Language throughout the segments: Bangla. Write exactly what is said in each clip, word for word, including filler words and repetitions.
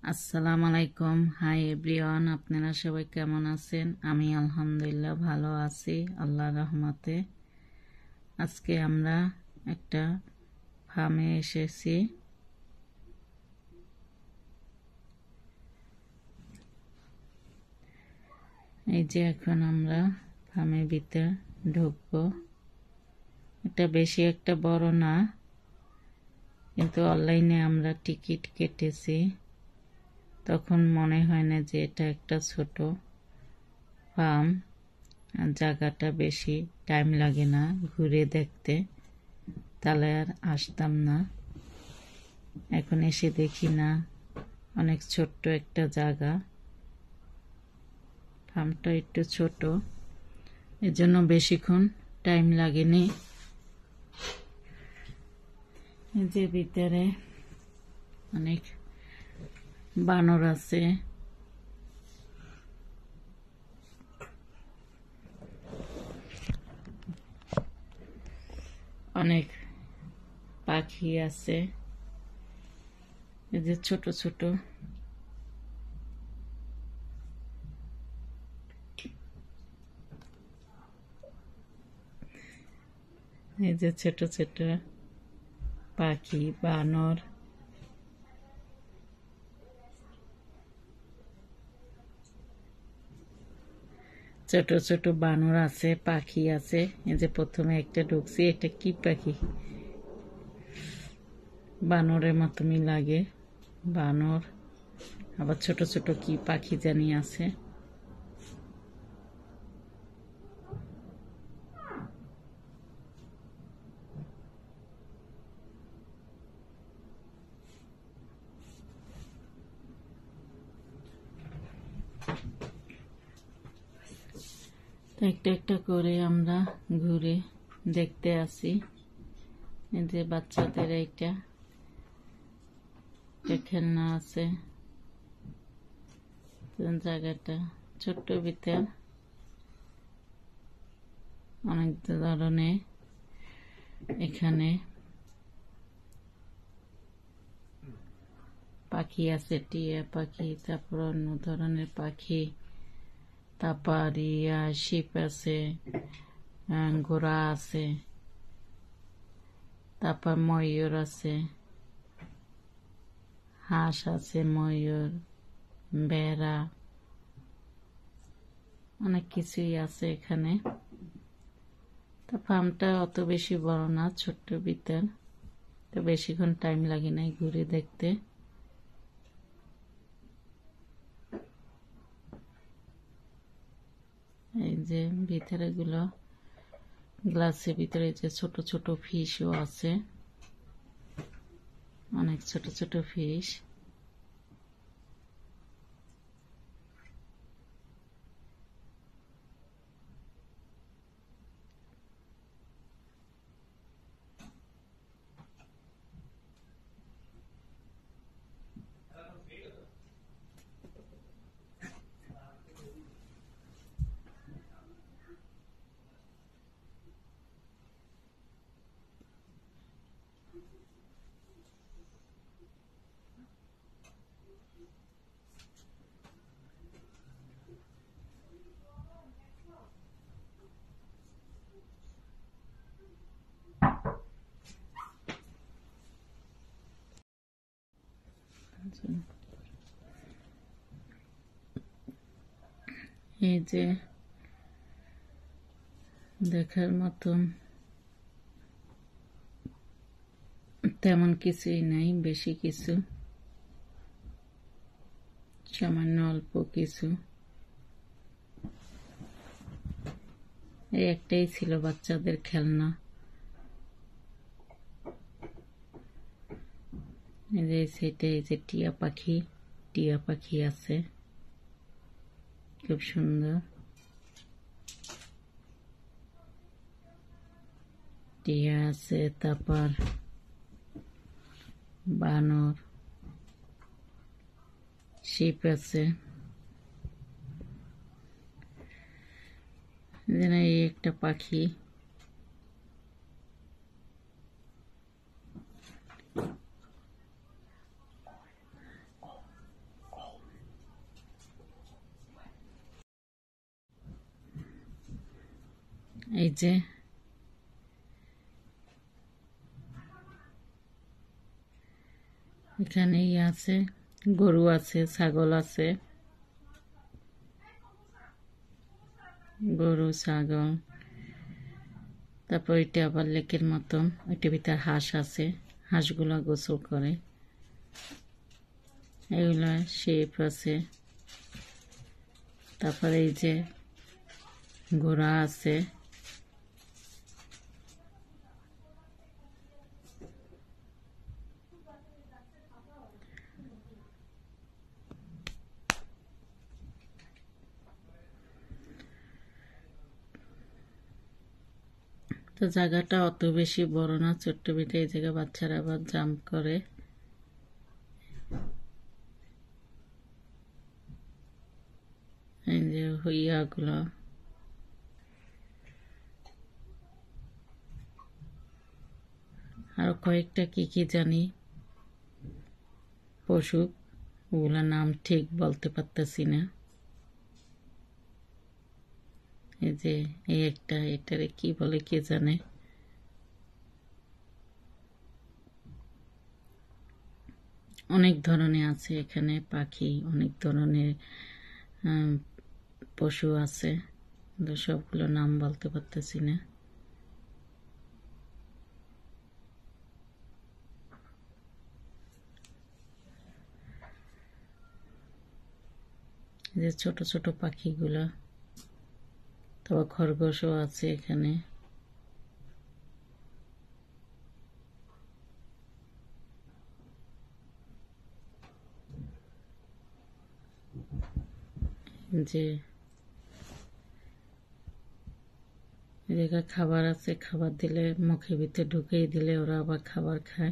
আসসালামু আলাইকুম। হাই এভরিওয়ান, আপনারা সবাই কেমন আছেন? আমি আলহামদুলিল্লাহ ভালো আছি আল্লাহর রহমতে। আজকে আমরা একটা ফার্মে এসেছি। এই যে এখন আমরা ফার্মের ভিতরে ঢুকবো। এটা বেশি একটা বড় না, কিন্তু অনলাইনে আমরা টিকিট কেটেছি, তখন মনে হয় না যে এটা একটা ছোট ফার্ম। আর জায়গাটা বেশি টাইম লাগে না ঘুরে দেখতে, তাহলে আর আসতাম না। এখন এসে দেখি না, অনেক ছোট্ট একটা জায়গা। ফার্মটা একটু ছোট, এর জন্য বেশিক্ষণ টাইম লাগেনি। এই যে ভিতরে অনেক বানর আছে, অনেক পাখি আছে। এই যে ছোট ছোট এই যে ছোট ছোট পাখি, বানর। ছোট ছোট বানর আছে, পাখি আছে। এই যে প্রথমে একটা ঢুকছি, এটা কি পাখি? বানরের মতনই লাগে, বানর। আবার ছোট ছোট কি পাখি জানি আছে। একটা একটা করে আমরা ঘুরে দেখতে আসি। এই যে বাচ্চাদের এইটা খেলনা আছে। জায়গাটা ছোট্ট ভিতর অনেক ধরনের এখানে পাখি আছে, টিয়া পাখি, তারপর অন্য ধরনের পাখি, তারপর ইয়া শিপ আছে, ঘোড়া আছে, তারপর ময়ূর আছে, হাঁস আছে, ময়ূর, বেড়া, অনেক কিছুই আছে এখানে। তা ফার্মটা অত বেশি বড় না, ছোট্ট ভিতর, তো বেশিক্ষণ টাইম লাগে নাই ঘুরে দেখতে। এই যে ভিতরে গুলো গ্লাসের ভিতরে যে ছোট ছোট ফিশও আছে, অনেক ছোট ছোট ফিশ। এই যে দেখার মতন তেমন কিছুই নাই, বেশি কিছু, সামান্য অল্প কিছু। এই একটাই ছিল বাচ্চাদের খেলনা। এই যে সেটা, এই যে টিয়া পাখি, টিয়া পাখি আছে, খুব সুন্দর টিয়া আছে। তারপর বানর, শিপ আছে। এই একটা পাখি, এই যে এখানেই আছে, গরু আছে, ছাগল আছে, গরু ছাগল। তারপর এটা আবার লেকের মতন, ওইটার ভিতরে হাঁস আছে, হাঁসগুলো গোসল করে। এগুলো শেপ আছে। তারপরে এই যে ঘোড়া আছে, তো জায়গাটা অত বেশি বড় না, ছোট্ট বিটে। এই জায়গায় বাচ্চারা আবার জাম্প করে। এই যে হইয়াগুলো, আর কয়েকটা কি কি জানি পশু, ওগুলোর নাম ঠিক বলতে পারতেছি না। এই যে এই একটা, এটারে কি বলে কে জানে। অনেক ধরনের আছে এখানে পাখি, অনেক ধরনের পশু আছে, কিন্তু সবগুলো নাম বলতে পারতেছি না। যে ছোট ছোট পাখিগুলো, তবে খরগোশও আছে এখানে। যে এদিকে খাবার আছে, খাবার দিলে মুখের ভিতরে ঢুকিয়ে দিলে ওরা আবার খাবার খায়।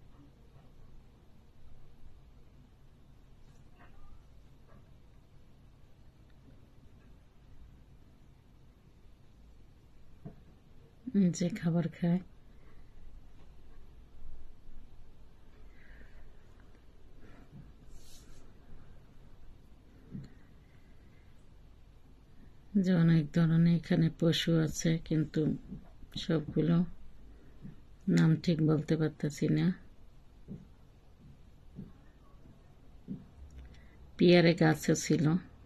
যে খাবার খায়। যে অনেক ধরনের এখানে পশু আছে, কিন্তু সবগুলো নাম ঠিক বলতে পারতেছি না। পেয়ারে গাছও ছিল,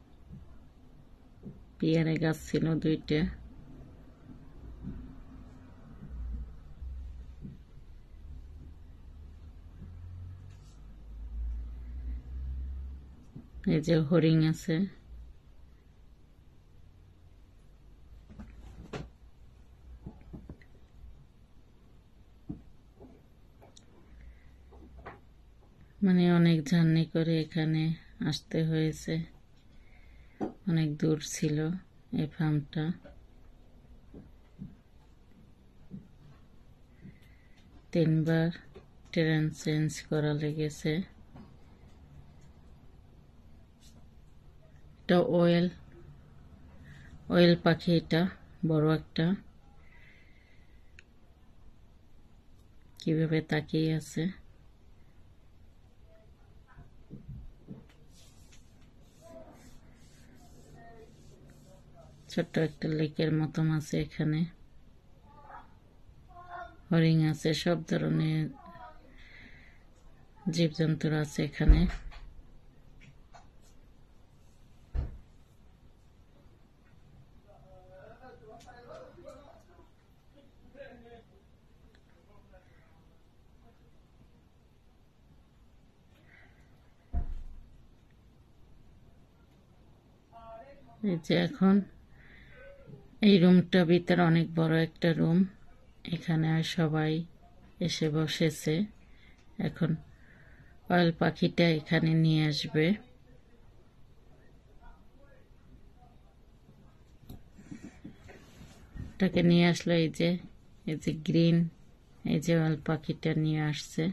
পেয়ারে গাছ ছিল দুইটা। এই যে হরিণ আছে। মানে অনেক জার্নি করে এখানে আসতে হয়েছে, অনেক দূর ছিল এই ফার্মটা। তিনবার ট্রেন চেঞ্জ করা লেগেছে। এটা ওয়েল, ওয়েল পাখি, এটা বড় একটা, কিভাবে তাকিয়ে আছে। ছোট্ট একটা লেকের মতন আছে এখানে, হরিণ আছে, সব ধরনের জীবজন্তুরা আছে এখানে। এই যে এখন এই রুমটা ভিতরে অনেক বড় একটা রুম, এখানে সবাই এসে বসেছে। এখন অয়েল পাখিটা এখানে নিয়ে আসবে। ওটাকে নিয়ে আসলো, এই যে এই যে গ্রিন, এই যে অয়েল পাখিটা নিয়ে আসছে।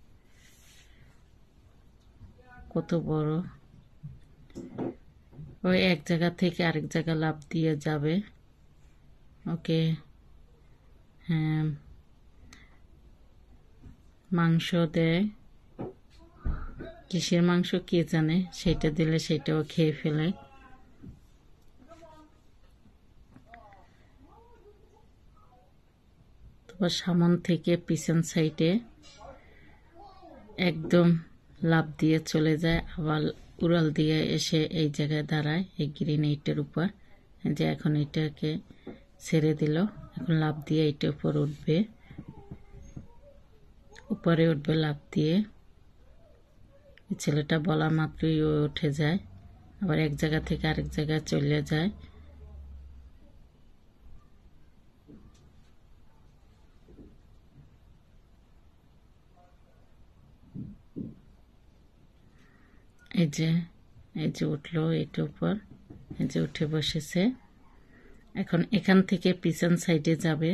কত বড়! ওই এক জায়গা থেকে আরেক জায়গা লাফ দিয়ে যাবে। ওকে হ্যাঁ, মাংস দেয়, কিসের মাংস কে জানে, সেটা দিলে সেটাও খেয়ে ফেলে। আবার সামন থেকে পিছন সাইডে একদম লাফ দিয়ে চলে যায়, আবার উড়াল দিয়ে এসে এই জায়গায় দাঁড়ায় এই গ্রিন এইটের উপর। যে এখন এটাকে ছেড়ে দিল, এখন লাফ দিয়ে এইটার উপর উঠবে, উপরে উঠবে লাফ দিয়ে। ছেলেটা বলা মাত্রই ও উঠে যায়, আবার এক জায়গা থেকে আরেক জায়গায় চলে যায়। এই যে এই যে উঠলো এটার উপর, এই যে উঠে বসেছে। এখন এখান থেকে পিছন সাইডে যাবে,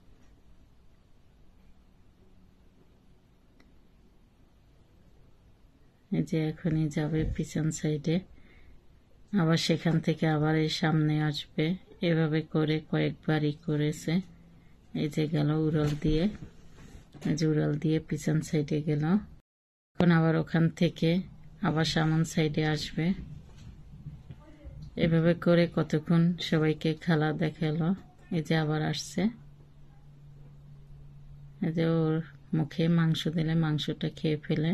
এই যে এখনই যাবে পিছন সাইডে, আবার সেখান থেকে আবার এই সামনে আসবে। এভাবে করে কয়েকবারই করেছে। এই যে গেল উড়াল দিয়ে, এই যে উড়াল দিয়ে পিছন সাইডে গেল। এখন আবার ওখান থেকে আবার সামন সাইডে আসবে। এভাবে করে কতক্ষণ সবাইকে খেলা দেখালো। এই যে আবার আসছে, এই যে ওর মুখে মাংস দিলে মাংসটা খেয়ে ফেলে।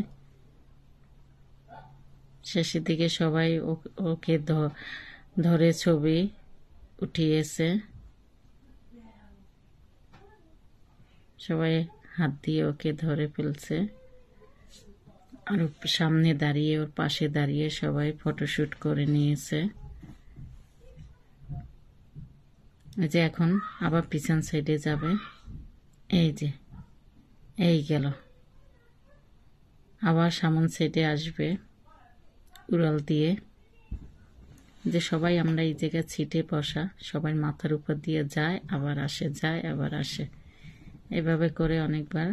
শেষের দিকে সবাই ওকে ধরে ছবি উঠিয়েছে, সবাই হাত দিয়ে ওকে ধরে ফেলছে, আর সামনে দাঁড়িয়ে ওর পাশে দাঁড়িয়ে সবাই ফটোশুট করে নিয়েছে। এই যে এখন আবার পিছন সাইডে যাবে, এই যে এই গেল, আবার সামন সাইডে আসবে উড়াল দিয়ে। যে সবাই আমরা এই জায়গায় ছিটে বসা, সবাই মাথার উপর দিয়ে যায় আবার আসে, যায় আবার আসে। এভাবে করে অনেকবার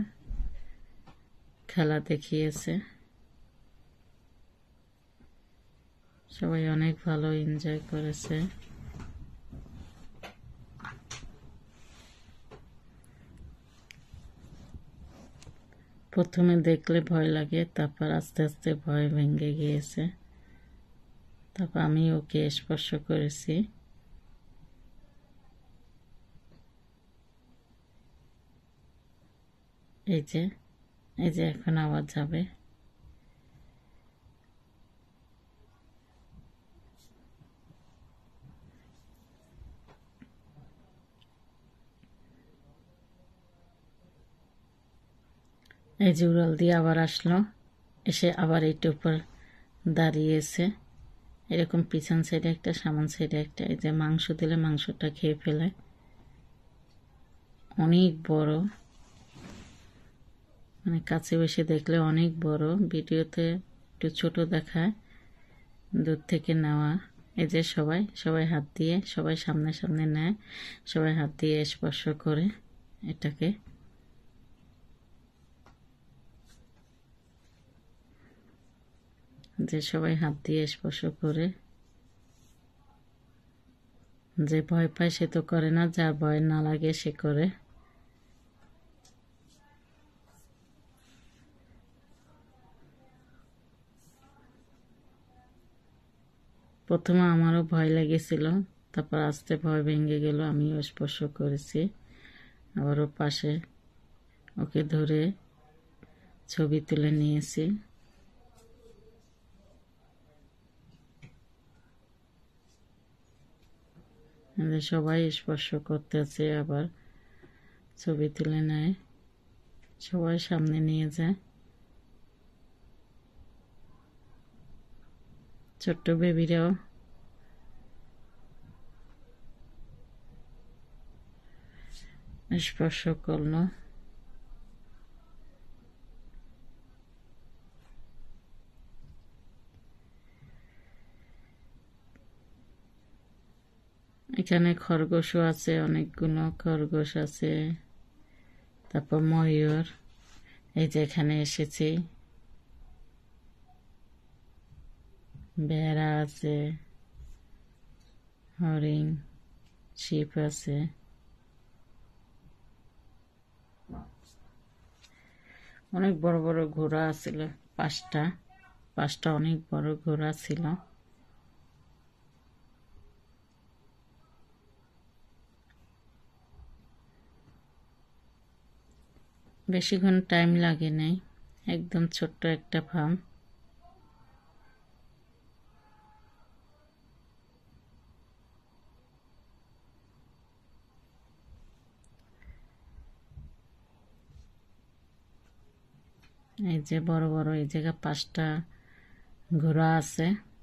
খেলা দেখিয়েছে। সবাই অনেক ভালো এনজয় করেছে। প্রথমে দেখলে ভয় লাগে, তারপর আস্তে আস্তে ভয় ভেঙে গিয়েছে। তারপর আমি ওকে স্পর্শ করেছি। এই যে এই যে এখন আবার যাবে। এই যে উড়াল দিয়ে আবার আসলো, এসে আবার এইটার উপর দাঁড়িয়েছে। এরকম পিছন সাইডে একটা, সামন সাইডে একটা। এই যে মাংস দিলে মাংসটা খেয়ে ফেলে। অনেক বড়, মানে কাছে বসে দেখলে অনেক বড়, ভিডিওতে একটু ছোট দেখায়, দূর থেকে নেওয়া। এই যে সবাই সবাই হাত দিয়ে, সবাই সামনে সামনে নেয়, সবাই হাত দিয়ে স্পর্শ করে এটাকে। যে সবাই হাত দিয়ে স্পর্শ করে। যে ভয় পায় সে তো করে না, যার ভয় না লাগে সে করে। প্রথমে আমারও ভয় লেগেছিল, তারপর আস্তে ভয় ভেঙে গেল, আমিও স্পর্শ করেছি। আবারও পাশে ওকে ধরে ছবি তুলে নিয়েছি। সবাই স্পর্শ করতেছে, আবার ছবি তুলে নেয়, সবাই সামনে নিয়ে যায়। ছোট্ট বেবিরাও স্পর্শ করলো। এখানে খরগোশও আছে, অনেকগুলো খরগোশ আছে, তারপর ময়ূর। এই যে এখানে এসেছি, বেড়া আছে, হরিণ, শিপ আছে। অনেক বড় বড় ঘোড়া ছিল, পাঁচটা পাঁচটা অনেক বড় ঘোড়া ছিল। বেশিক্ষণ টাইম লাগে নাই, একদম ছোট্ট একটা ফার্ম। এই যে বড় বড় এই জায়গা পাঁচটা ঘোড়া আছে।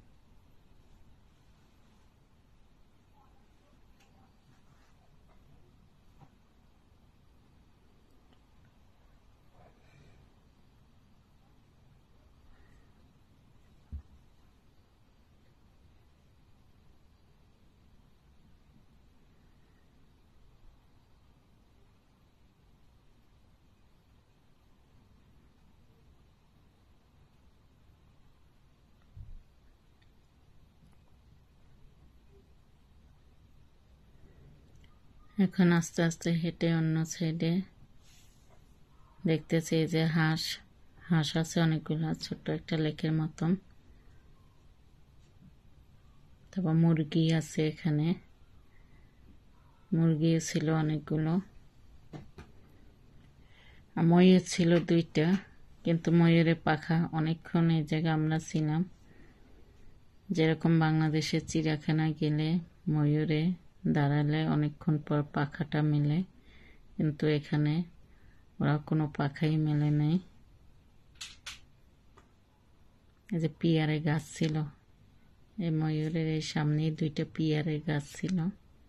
এখন আস্তে আস্তে হেঁটে অন্য সাইডে দেখতেছি এই যে হাঁস হাঁস আছে অনেকগুলো, ছোট্ট একটা লেকের মতন। তারপর মুরগি আছে, এখানে মুরগি ছিল অনেকগুলো। আর ময়ূর ছিল দুইটা, কিন্তু ময়ূরের পাখা অনেকক্ষণ এই জায়গায় আমরা ছিলাম। যেরকম বাংলাদেশের চিড়িয়াখানায় গেলে ময়ূরে দাঁড়ালে অনেকক্ষণ পর পাখাটা মেলে, কিন্তু এখানে ওরা কোনো পাখাই মেলে নেই। এই যে পিয়ারে গাছ ছিল, এই ময়ূরের এই সামনেই দুইটা পিয়ারের গাছ ছিল।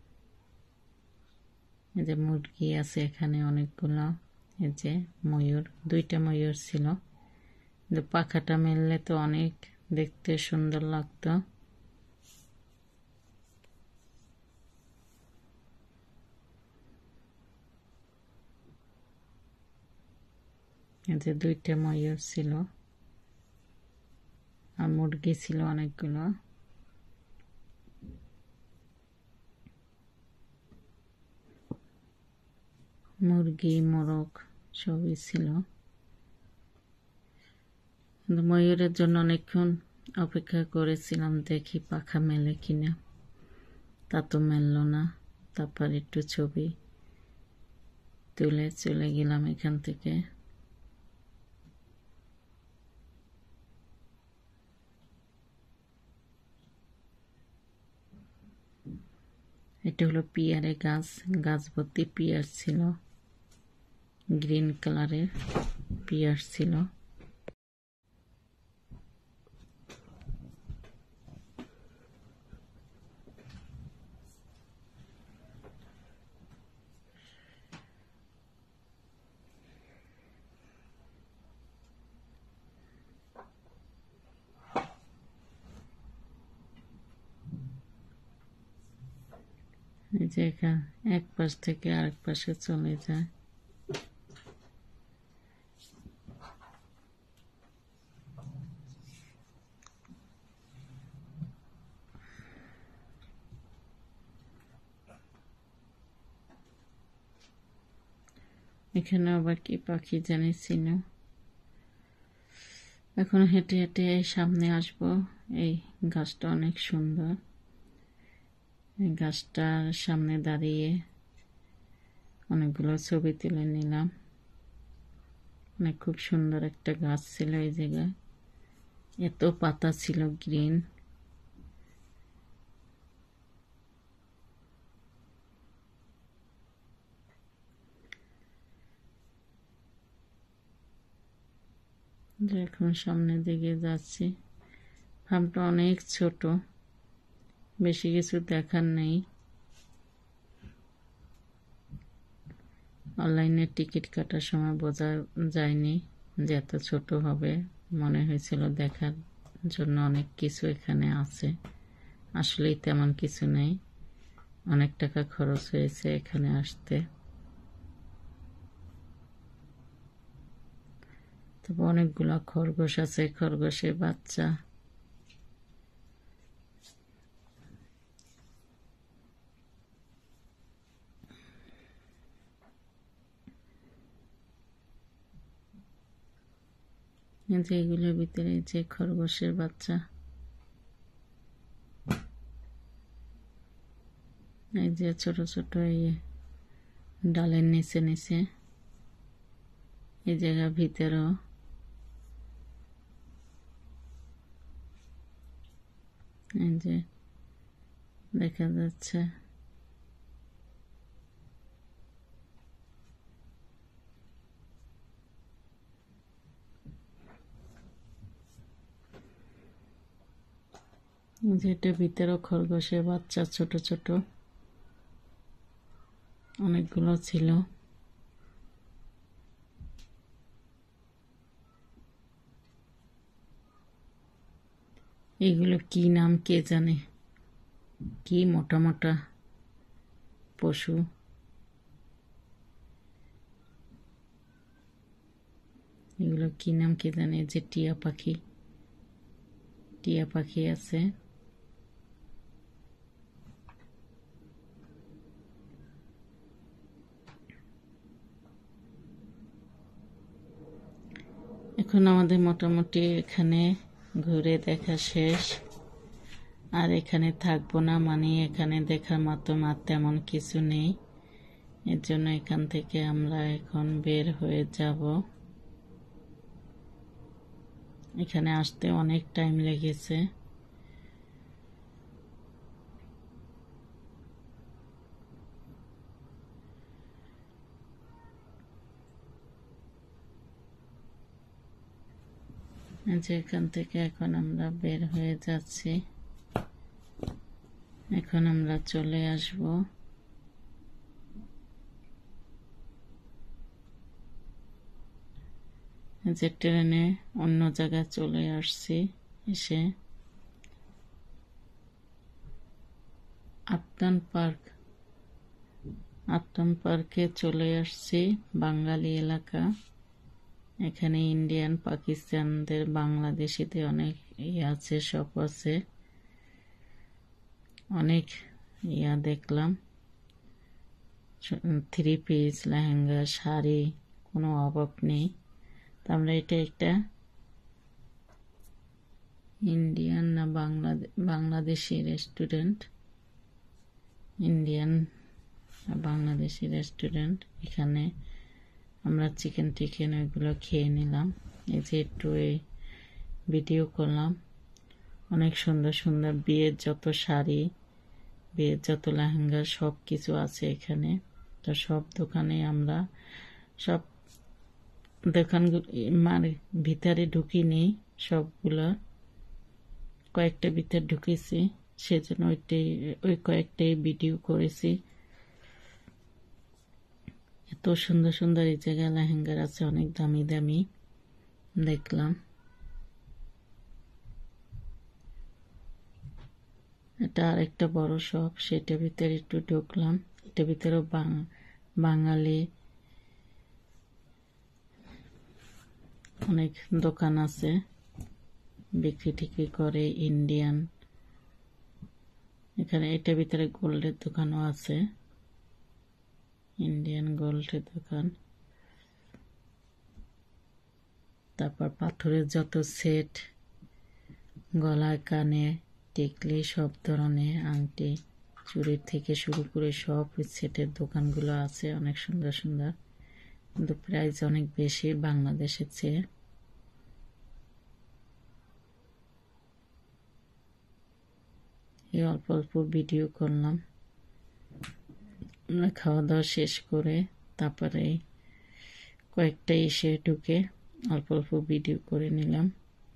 এই যে মুরগি আছে এখানে অনেকগুলো। এই যে ময়ূর, দুইটা ময়ূর ছিল, কিন্তু পাখাটা মেললে তো অনেক দেখতে সুন্দর লাগতো। এই যে দুইটা ময়ূর ছিল, আর মুরগি ছিল অনেকগুলো। মুরগি মোরগ সবই ছিল। ময়ূরের জন্য অনেকক্ষণ অপেক্ষা করেছিলাম, দেখি পাখা মেলে কিনা। তা তো মেলল না। তারপর একটু ছবি তুলে চলে গেলাম এখান থেকে। এটা হলো পিয়ারে গাছ, গাছ ভর্তি পিয়ার ছিল, গ্রিন কালারের পিয়ার ছিল। এই যে এখানে এক পাশ থেকে আরেক পাশে চলে যায়। এখানে আবার কি পাখি জানি ছিল। এখন হেঁটে হেঁটে সামনে আসব। এই গাছটা অনেক সুন্দর, এই গাছটার সামনে দাঁড়িয়ে অনেকগুলো ছবি তুলে নিলাম। মানে খুব সুন্দর একটা গাছ ছিল এই জায়গায়, এত পাতা ছিল গ্রিন। এখন সামনের দিকে যাচ্ছি। ফার্মটা অনেক ছোট, বেশি কিছু দেখার নেই। অনলাইনে টিকিট কাটার সময় বোঝা যায়নি যে এত ছোট হবে, মনে হয়েছিল দেখার জন্য অনেক কিছু এখানে আছে। আসলেই তেমন কিছু নেই, অনেক টাকা খরচ হয়েছে এখানে আসতে। তবে অনেকগুলো খরগোশ আছে, খরগোশের বাচ্চা। যে এগুলোর ভিতরে যে খরগোশের বাচ্চা, এই যে ছোট ছোট এই ডালের নিচে নিচে। এই জায়গা ভিতরেও এই যে দেখা যাচ্ছে যেটা ভিতরেও খরগোশের বাচ্চা ছোট ছোট অনেকগুলো ছিল। এগুলো কি নাম কে জানে, কি মোটা মোটা পশু। এগুলো কি নাম কে জানে, যে টিয়া পাখি, টিয়া পাখি আছে। এখন আমাদের মোটামুটি এখানে ঘুরে দেখা শেষ, আর এখানে থাকবো না, মানে এখানে দেখার মতো আর তেমন কিছু নেই। এর জন্য এখান থেকে আমরা এখন বের হয়ে যাব। এখানে আসতে অনেক টাইম লেগেছে। যে এখান থেকে এখন আমরা বের হয়ে যাচ্ছি। এখন আমরা চলে আসব যে ট্রেনে অন্য জায়গায় চলে আসছি। এসে আপটান পার্ক, আপটান পার্কে চলে আসছি, বাঙালি এলাকা। এখানে ইন্ডিয়ান, পাকিস্তানদের, বাংলাদেশিদের অনেক ইয়ে আছে, শপ আছে। অনেক ইয়া দেখলাম, থ্রি পিস, লেহেঙ্গা, শাড়ি, কোনো অভাব নেই। তো আমরা এটা একটা ইন্ডিয়ান না Bangladesh Bangladeshi restaurant, Indian Bangladeshi restaurant. এখানে আমরা চিকেন টিকেন ওইগুলো খেয়ে নিলাম। এই যে একটু এই ভিডিও করলাম। অনেক সুন্দর সুন্দর বিয়ের যত শাড়ি, বিয়ের যত লেহেঙ্গা সব কিছু আছে এখানে। তো সব দোকানে আমরা সব দোকানগুলো মানে ভিতরে ঢুকিনি, সবগুলো কয়েকটা ভিতরে ঢুকেছি, সেজন্য ওইটাই ওই কয়েকটাই ভিডিও করেছি। এত সুন্দর সুন্দর এই জায়গায় লেহেঙ্গার আছে, অনেক দামি দামি দেখলাম। এটা আর একটা বড় শপ, সেটার ভিতরে একটু ঢুকলাম। এটার ভিতরেও বাঙালি অনেক দোকান আছে, বিক্রি টিক্রি করে ইন্ডিয়ান। এখানে এটার ভিতরে গোল্ডের দোকানও আছে, ইন্ডিয়ান গোল্ডের দোকান। তারপর পাথরের যত সেট, গলায় কানে টিকলি, সব ধরনের আংটি, চুড়ির থেকে শুরু করে সব সেটের দোকানগুলো আছে, অনেক সুন্দর সুন্দর, কিন্তু প্রাইস অনেক বেশি বাংলাদেশের চেয়ে। এই অল্প অল্প ভিডিও করলাম। আমরা খাওয়া দাওয়া শেষ করে তারপরে কয়েকটা এসে ঢুকে অল্প অল্প ভিডিও করে নিলাম।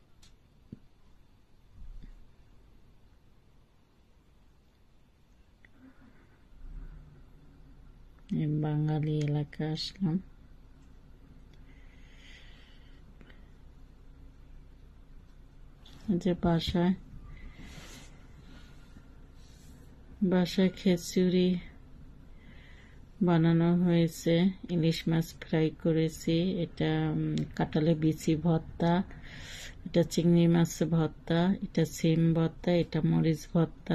বাঙালি এলাকা আসলাম। যে বাসায় বাসায় খিচুড়ি বানানো হয়েছে, ইলিশ মাছ ফ্রাই করেছি, এটা কাঁঠালে বিচি ভর্তা, এটা চিংড়ি মাছ ভর্তা, এটা সিম ভর্তা, এটা মরিচ ভর্তা,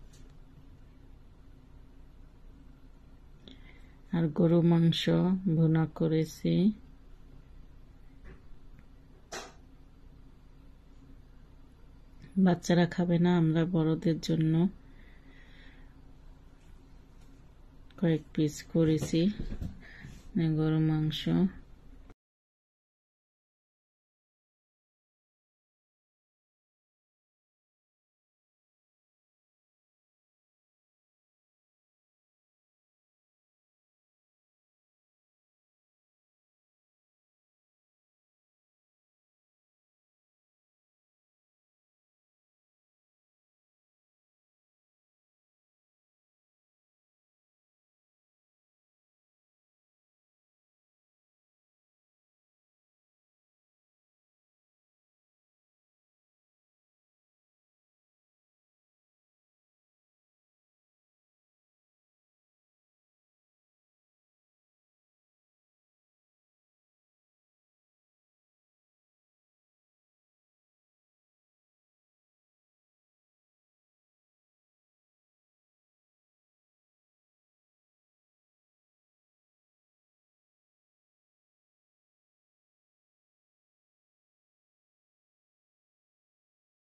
আর গরু মাংস ভুনা করেছি। বাচ্চারা খাবে না, আমরা বড়দের জন্য কয়েক পিস করেছি গরু মাংস।